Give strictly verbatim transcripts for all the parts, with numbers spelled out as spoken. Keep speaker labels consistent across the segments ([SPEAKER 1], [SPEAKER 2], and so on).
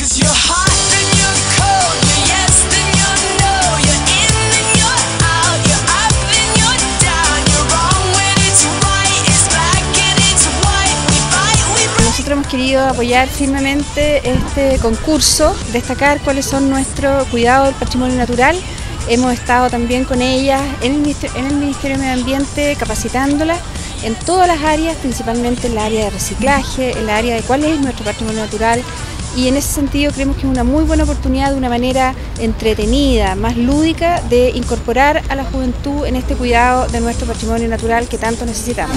[SPEAKER 1] Nosotros hemos querido apoyar firmemente este concurso, destacar cuáles son nuestros cuidados del patrimonio natural. Hemos estado también con ellas en el Ministerio, en el Ministerio de Medio Ambiente capacitándolas en todas las áreas, principalmente en la área de reciclaje, en la área de cuál es nuestro patrimonio natural, y en ese sentido creemos que es una muy buena oportunidad, de una manera entretenida, más lúdica, de incorporar a la juventud en este cuidado de nuestro patrimonio natural que tanto necesitamos.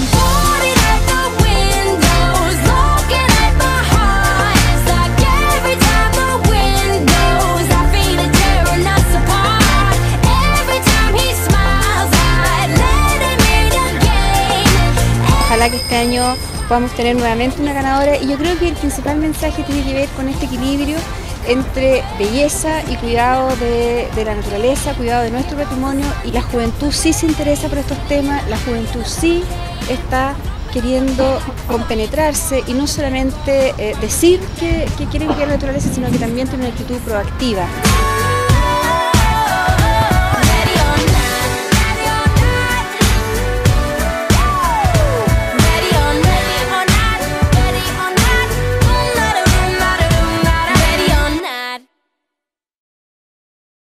[SPEAKER 1] Ojalá que este año podamos tener nuevamente una ganadora, y yo creo que el principal mensaje tiene que ver con este equilibrio entre belleza y cuidado de, de la naturaleza, cuidado de nuestro patrimonio, y la juventud sí se interesa por estos temas, la juventud sí está queriendo compenetrarse y no solamente eh, decir que, que quieren cuidar la naturaleza, sino que también tiene una actitud proactiva.